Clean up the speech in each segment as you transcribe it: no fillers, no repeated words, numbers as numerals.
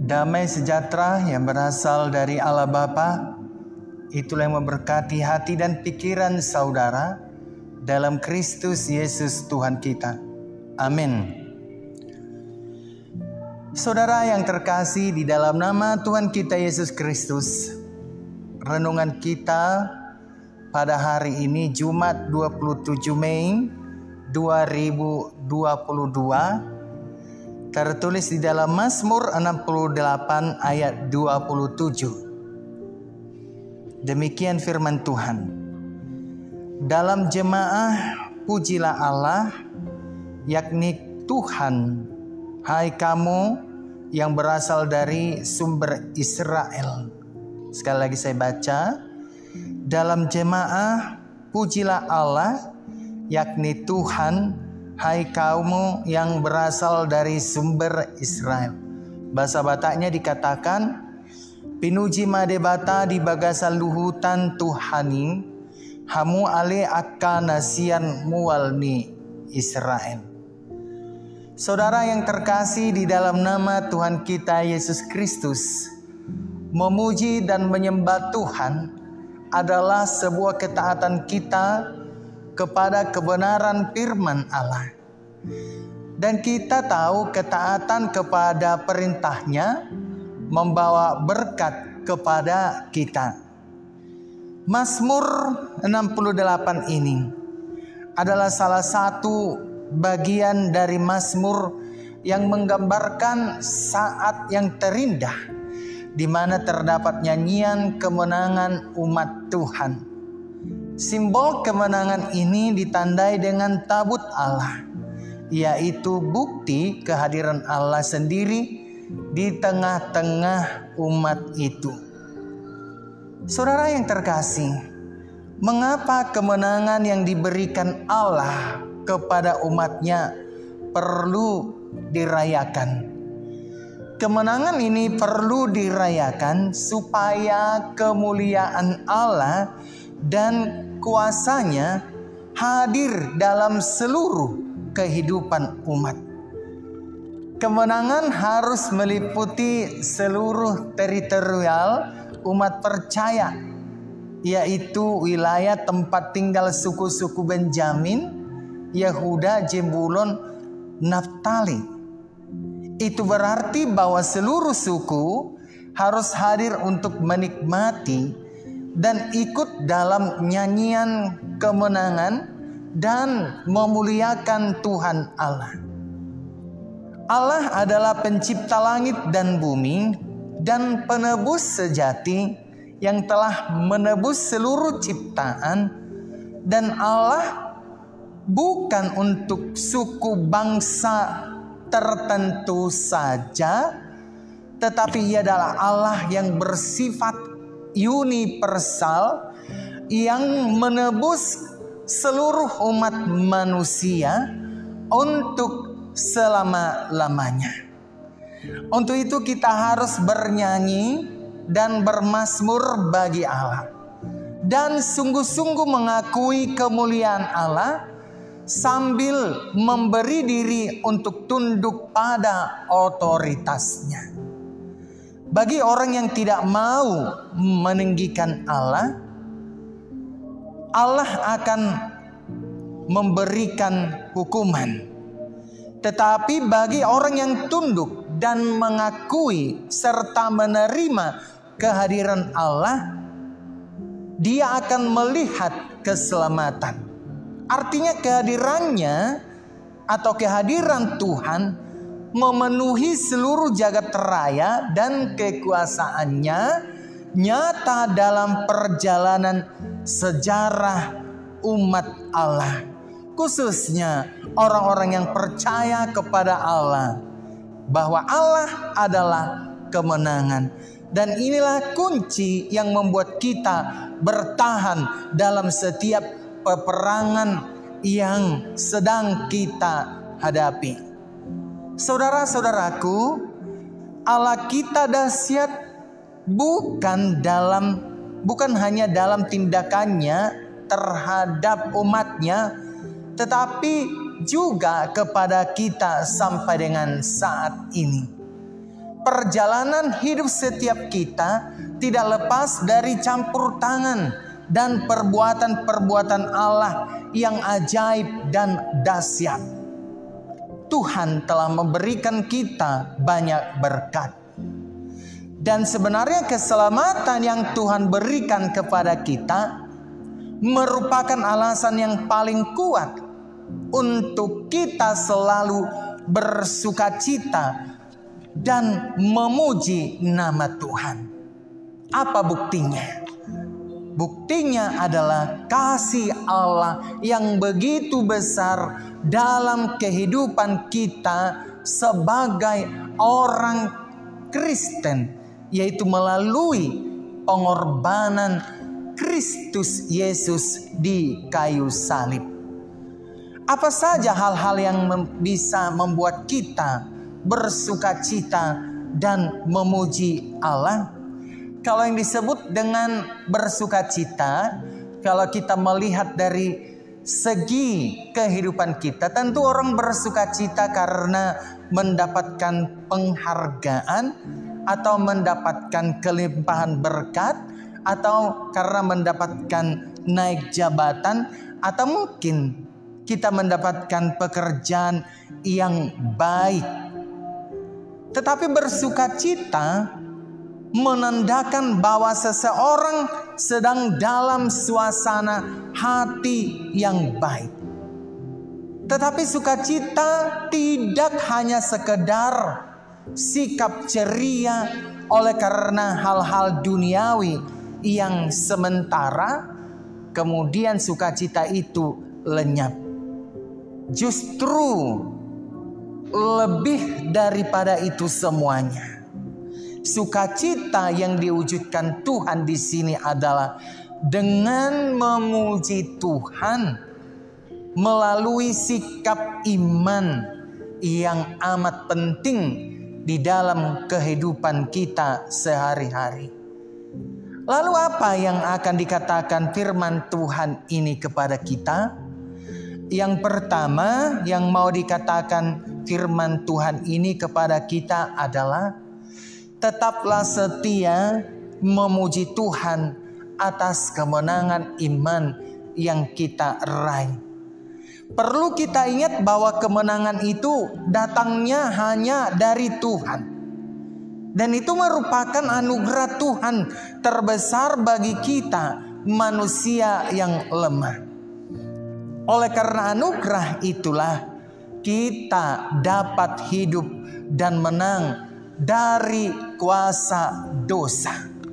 Damai sejahtera yang berasal dari Allah Bapa, itulah yang memberkati hati dan pikiran saudara dalam Kristus Yesus Tuhan kita. Amin. Saudara yang terkasih di dalam nama Tuhan kita Yesus Kristus, renungan kita pada hari ini Jumat 27 Mei 2022 tertulis di dalam Mazmur 68 ayat 27. Demikian firman Tuhan. Dalam jemaah pujilah Allah, yakni Tuhan, hai kamu yang berasal dari sumber Israel. Sekali lagi saya baca. Dalam jemaah pujilah Allah, yakni Tuhan, hai kamu yang berasal dari sumber Israel. Bahasa Bataknya dikatakan, pinuji madebata di bagasan luhutan Tuhani, hamu ale akka nasian mualni Israel. Saudara yang terkasih di dalam nama Tuhan kita Yesus Kristus, memuji dan menyembah Tuhan adalah sebuah ketaatan kita kepada kebenaran firman Allah. Dan kita tahu ketaatan kepada perintahnya membawa berkat kepada kita. Mazmur 68 ini adalah salah satu bagian dari Mazmur yang menggambarkan saat yang terindah di mana terdapat nyanyian kemenangan umat Tuhan. Simbol kemenangan ini ditandai dengan tabut Allah, yaitu bukti kehadiran Allah sendiri di tengah-tengah umat itu. Saudara yang terkasih, mengapa kemenangan yang diberikan Allah kepada umatnya perlu dirayakan? Kemenangan ini perlu dirayakan supaya kemuliaan Allah dan kuasanya hadir dalam seluruh kehidupan umat. Kemenangan harus meliputi seluruh teritorial umat percaya, yaitu wilayah tempat tinggal suku-suku Benjamin, Yehuda, Zebulon, Naftali. Itu berarti bahwa seluruh suku harus hadir untuk menikmati dan ikut dalam nyanyian kemenangan dan memuliakan Tuhan Allah. Allah adalah pencipta langit dan bumi dan penebus sejati yang telah menebus seluruh ciptaan. Dan Allah bukan untuk suku bangsa tertentu saja, tetapi Ia adalah Allah yang bersifat universal yang menebus seluruh umat manusia untuk selama-lamanya. Untuk itu kita harus bernyanyi dan bermazmur bagi Allah, dan sungguh-sungguh mengakui kemuliaan Allah sambil memberi diri untuk tunduk pada otoritasnya. Bagi orang yang tidak mau meninggikan Allah, Allah akan memberikan hukuman. Tetapi bagi orang yang tunduk dan mengakui serta menerima kehadiran Allah, dia akan melihat keselamatan. Artinya kehadirannya atau kehadiran Tuhan memenuhi seluruh jagat raya dan kekuasaannya nyata dalam perjalanan sejarah umat Allah, khususnya orang-orang yang percaya kepada Allah, bahwa Allah adalah kemenangan. Dan inilah kunci yang membuat kita bertahan dalam setiap peperangan yang sedang kita hadapi. Saudara-saudaraku, Allah kita dahsyat bukan hanya dalam tindakannya terhadap umatnya, tetapi juga kepada kita sampai dengan saat ini. perjalanan hidup setiap kita tidak lepas dari campur tangan dan perbuatan-perbuatan Allah yang ajaib dan dahsyat. Tuhan telah memberikan kita banyak berkat. Dan sebenarnya keselamatan yang Tuhan berikan kepada kita merupakan alasan yang paling kuat untuk kita selalu bersukacita dan memuji nama Tuhan. Apa buktinya? Buktinya adalah kasih Allah yang begitu besar dalam kehidupan kita sebagai orang Kristen, yaitu melalui pengorbanan Kristus Yesus di kayu salib. Apa saja hal-hal yang bisa membuat kita bersukacita dan memuji Allah? Kalau yang disebut dengan bersukacita, kalau kita melihat dari segi kehidupan kita, tentu orang bersukacita karena mendapatkan penghargaan atau mendapatkan kelimpahan berkat, atau karena mendapatkan naik jabatan, atau mungkin kita mendapatkan pekerjaan yang baik. Tetapi bersukacita menandakan bahwa seseorang sedang dalam suasana hati yang baik. Tetapi sukacita tidak hanya sekedar sikap ceria oleh karena hal-hal duniawi yang sementara, kemudian sukacita itu lenyap. Justru lebih daripada itu semuanya, sukacita yang diwujudkan Tuhan di sini adalah dengan memuji Tuhan melalui sikap iman yang amat penting di dalam kehidupan kita sehari-hari. Lalu apa yang akan dikatakan firman Tuhan ini kepada kita? Yang pertama yang mau dikatakan firman Tuhan ini kepada kita adalah tetaplah setia memuji Tuhan atas kemenangan iman yang kita raih. Perlu kita ingat bahwa kemenangan itu datangnya hanya dari Tuhan. Dan itu merupakan anugerah Tuhan terbesar bagi kita manusia yang lemah. Oleh karena anugerah itulah kita dapat hidup dan menang dari kuasa dosa.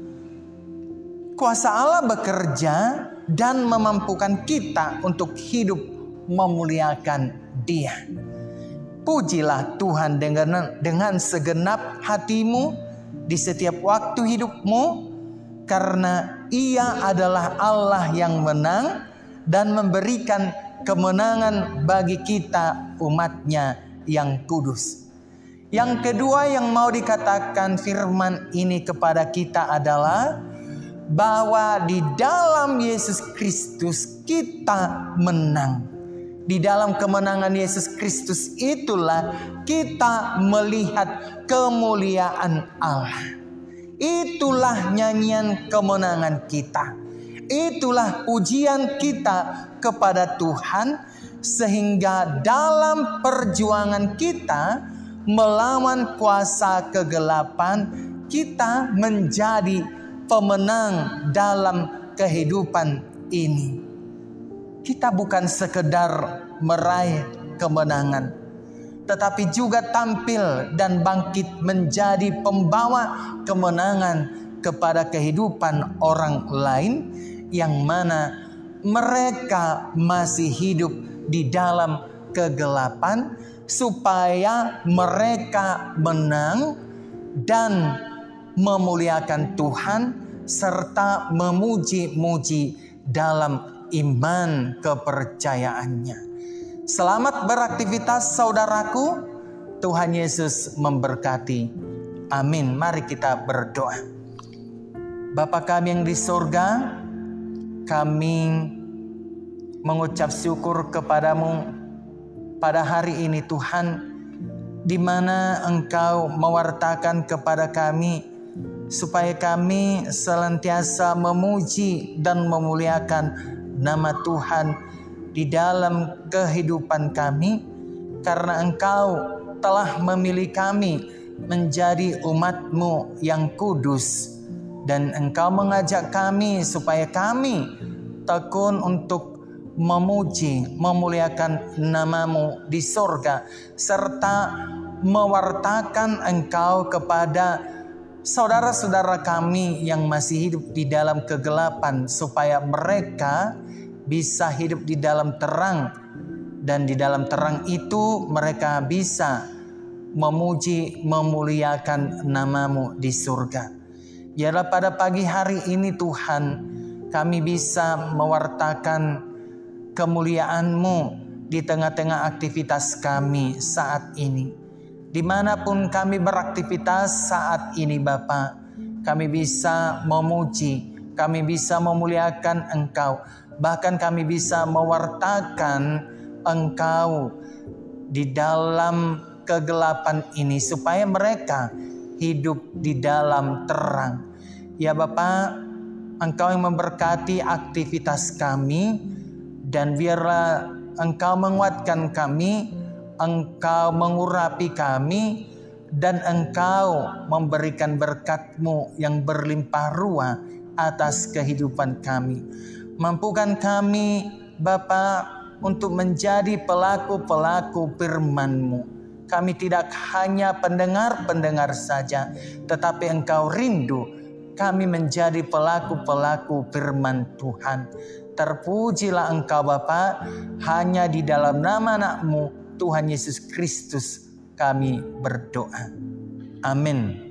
Kuasa Allah bekerja dan memampukan kita untuk hidup memuliakan Dia. Pujilah Tuhan dengan segenap hatimu di setiap waktu hidupmu, karena Ia adalah Allah yang menang dan memberikan kemenangan bagi kita umat-Nya yang kudus. Yang kedua yang mau dikatakan firman ini kepada kita adalah bahwa di dalam Yesus Kristus kita menang. Di dalam kemenangan Yesus Kristus itulah kita melihat kemuliaan Allah. Itulah nyanyian kemenangan kita. Itulah pujian kita kepada Tuhan, sehingga dalam perjuangan kita melawan kuasa kegelapan, kita menjadi pemenang dalam kehidupan ini. Kita bukan sekedar meraih kemenangan, tetapi juga tampil dan bangkit menjadi pembawa kemenangan kepada kehidupan orang lain yang mana mereka masih hidup di dalam kegelapan, supaya mereka menang dan memuliakan Tuhan serta memuji-muji dalam iman kepercayaannya. Selamat beraktivitas saudaraku. Tuhan Yesus memberkati. Amin. Mari kita berdoa. Bapa kami yang di surga, kami mengucap syukur kepadamu pada hari ini Tuhan, di mana Engkau mewartakan kepada kami, supaya kami senantiasa memuji dan memuliakan nama Tuhan di dalam kehidupan kami, karena Engkau telah memilih kami menjadi umat-Mu yang kudus, dan Engkau mengajak kami supaya kami tekun untuk memuji, memuliakan nama-Mu di sorga, serta mewartakan Engkau kepada saudara-saudara kami yang masih hidup di dalam kegelapan, supaya mereka bisa hidup di dalam terang, dan di dalam terang itu mereka bisa memuji, memuliakan nama-Mu di surga. Biarlah pada pagi hari ini Tuhan, kami bisa mewartakan kemuliaan-Mu di tengah-tengah aktivitas kami saat ini. Dimanapun kami beraktivitas saat ini Bapa, kami bisa memuji, kami bisa memuliakan Engkau, bahkan kami bisa mewartakan Engkau di dalam kegelapan ini, supaya mereka hidup di dalam terang. Ya Bapa, Engkau yang memberkati aktivitas kami, dan biarlah Engkau menguatkan kami, Engkau mengurapi kami, dan Engkau memberikan berkat-Mu yang berlimpah ruah atas kehidupan kami. Mampukan kami Bapa untuk menjadi pelaku-pelaku firman-Mu. Kami tidak hanya pendengar-pendengar saja, tetapi Engkau rindu kami menjadi pelaku-pelaku firman Tuhan. Terpujilah Engkau Bapa, hanya di dalam nama anak-Mu Tuhan Yesus Kristus kami berdoa. Amin.